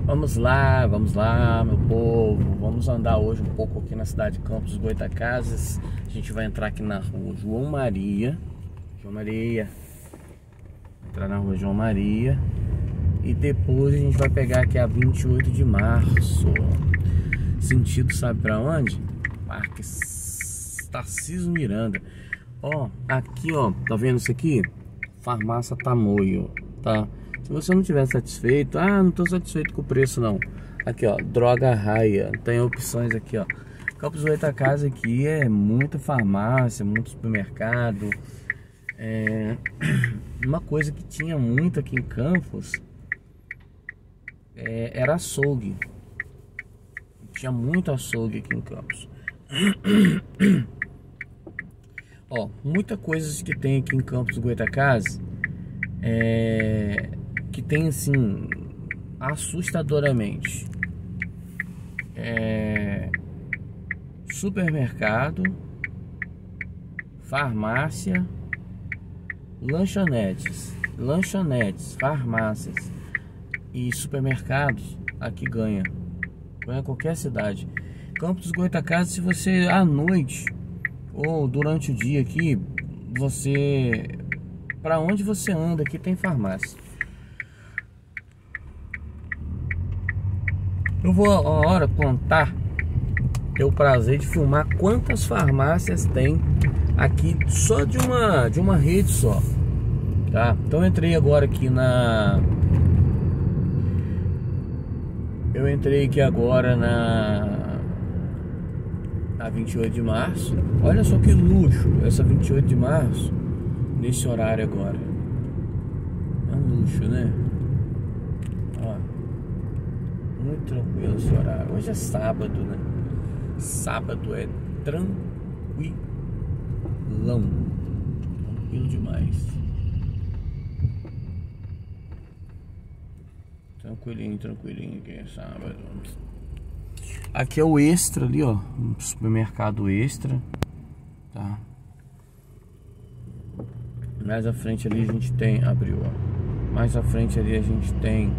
Vamos lá, meu povo. Vamos andar hoje um pouco aqui na cidade de Campos dos Goytacazes. A gente vai entrar aqui na rua João Maria. Entrar na rua João Maria. E depois a gente vai pegar aqui a 28 de março. Sentido sabe pra onde? Parque Tarcísio Miranda. Ó, aqui ó, tá vendo isso aqui? Farmácia Tamoio, tá? Se você não estiver satisfeito, não tô satisfeito com o preço não. Aqui ó, Droga Raia, tem opções aqui ó. Campos dos Goytacazes aqui é muita farmácia, muito supermercado. Uma coisa que tinha muito aqui em Campos era açougue. Tinha muito açougue aqui em Campos. Ó, muita coisa que tem aqui em Campos dos Goytacazes que tem assim assustadoramente supermercado, farmácia, lanchonetes, farmácias e supermercados. Aqui ganha qualquer cidade. Campos dos Goytacazes, se você à noite ou durante o dia aqui, para onde você anda aqui tem farmácia. Eu vou a hora contar, ter o prazer de filmar quantas farmácias tem aqui só de uma rede só, tá? Então eu entrei agora aqui na 28 de março. Olha só que luxo essa 28 de março nesse horário agora. É um luxo, né? Ó, muito tranquilo esse horário. Hoje é sábado, né? Sábado é tranquilão. Tranquilo demais. Tranquilinho que é sábado. Aqui é o Extra ali, ó, um supermercado Extra, tá? Mais à frente ali a gente tem, abriu, ó. Mais à frente ali a gente tem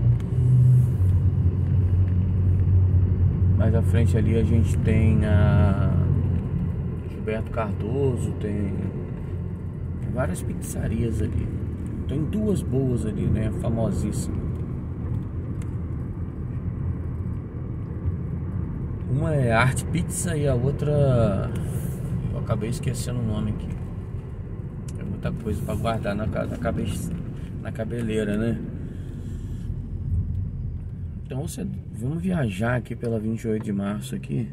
a Gilberto Cardoso, tem várias pizzarias ali. Tem duas boas ali, né, famosíssimas. Uma é Arte Pizza e a outra eu acabei esquecendo o nome aqui. É muita coisa para guardar na cabeleira, né? Então vamos viajar aqui pela 28 de março aqui.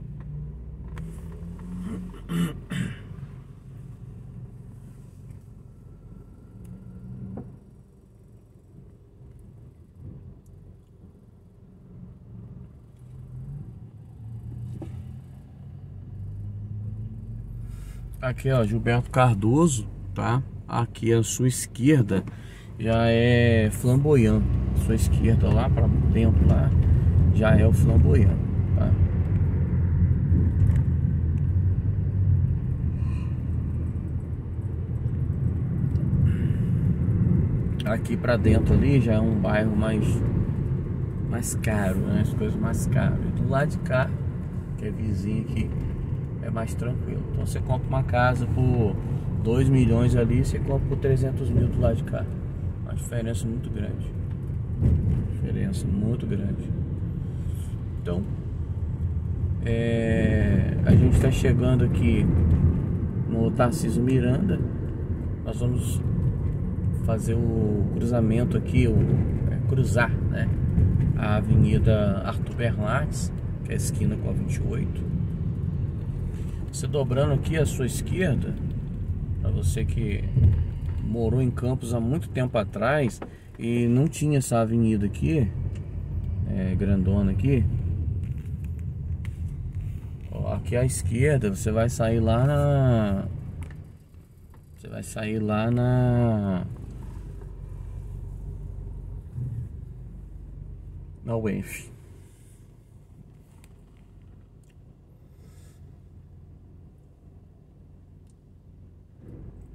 Aqui ó, Gilberto Cardoso, tá? Aqui à sua esquerda já é Flamboyant. À sua esquerda lá para dentro lá já é o Flamboyant, tá? Aqui para dentro ali já é um bairro mais caro, né? As coisas mais caras. E do lado de cá, que é vizinho aqui, é mais tranquilo. Então você compra uma casa por 2 milhões ali, você compra por 300 mil do lado de cá. Uma diferença muito grande. Então a gente está chegando aqui no Tarcísio Miranda. Nós vamos fazer o cruzamento aqui, cruzar, né, a Avenida Arthur Bernardes, que é a esquina com a 28. Você dobrando aqui à sua esquerda, para você que morou em Campos há muito tempo atrás e não tinha essa avenida aqui, grandona aqui. Ó, aqui à esquerda você vai sair lá na UENF.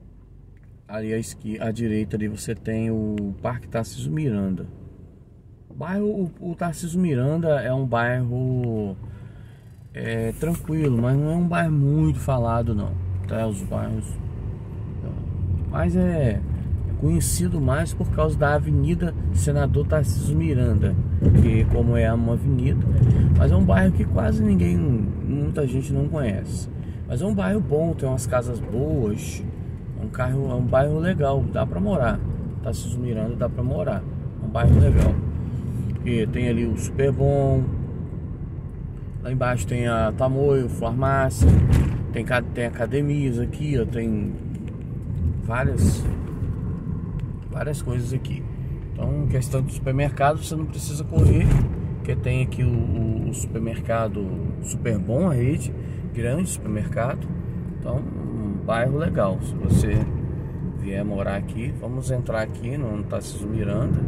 Ali à direita ali você tem o Parque Tarcísio Miranda. O Tarcísio Miranda é um bairro tranquilo, mas não é um bairro muito falado não, tá? Os bairros, mas é conhecido mais por causa da Avenida Senador Tarcísio Miranda, que como é uma avenida, mas é um bairro que quase muita gente não conhece. Mas é um bairro bom, tem umas casas boas, é um bairro legal, dá pra morar. Tarcísio Miranda dá pra morar, é um bairro legal. E tem ali o Super Bom, lá embaixo tem a Tamoio, farmácia, tem academias aqui, ó, tem várias coisas aqui. Então, questão do supermercado, você não precisa correr, porque tem aqui o supermercado Super Bom, a rede, grande supermercado. Então, um bairro legal. Se você vier morar aqui, vamos entrar aqui no Tarcísio Miranda.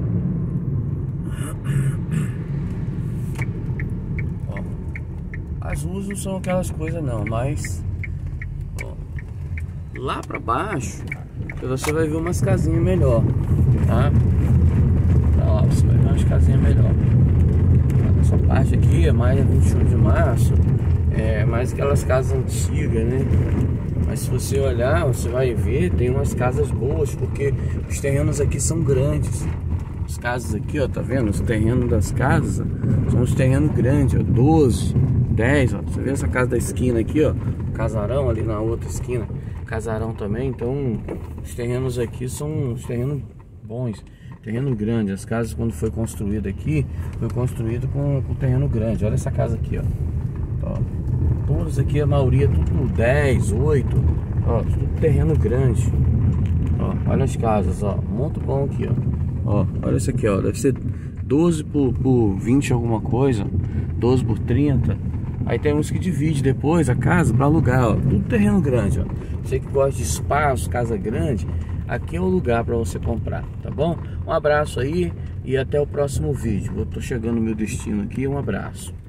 Ó, as ruas não são aquelas coisas não, mas ó, lá pra baixo você vai ver umas casinhas melhor, tá? Tá lá, você vai ver umas casinhas melhor. Essa parte aqui é mais 21 de março, é mais aquelas casas antigas, né? Mas se você olhar, você vai ver, tem umas casas boas, porque os terrenos aqui são grandes. As casas aqui, ó, tá vendo? Os terrenos das casas são os terrenos grandes, ó, 12, 10, ó. Você vê essa casa da esquina aqui, ó, casarão ali na outra esquina, casarão também. Então, os terrenos aqui são os terrenos bons, terreno grande. As casas, quando foi construída aqui, foi construído com terreno grande. Olha essa casa aqui, ó. Todas aqui, a maioria, tudo 10, 8, ó, tudo terreno grande. Ó, olha as casas, ó, muito bom aqui, ó. Olha isso aqui, ó, deve ser 12 por 20 alguma coisa, 12 por 30. Aí tem uns que divide depois a casa para alugar, ó, tudo terreno grande, ó. Você que gosta de espaço, casa grande, aqui é o lugar para você comprar, tá bom? Um abraço aí e até o próximo vídeo. Eu tô chegando no meu destino aqui, um abraço.